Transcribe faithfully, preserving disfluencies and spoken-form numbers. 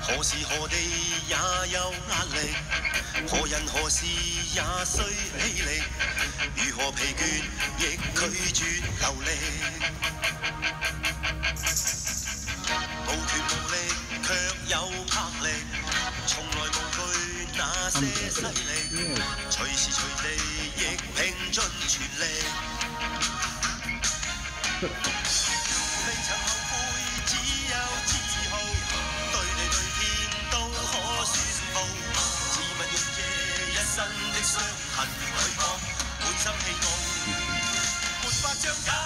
何時何地也有壓力，何人何事也需氣力，如何疲倦亦拒絕流力，無權無力卻有魄力，從來無懼那些勢力，隨時隨地亦拼盡全力。未曾後悔，只有自豪，對地對天都可宣佈，自問用這一生的傷痕去講，滿心氣傲，沒法將假。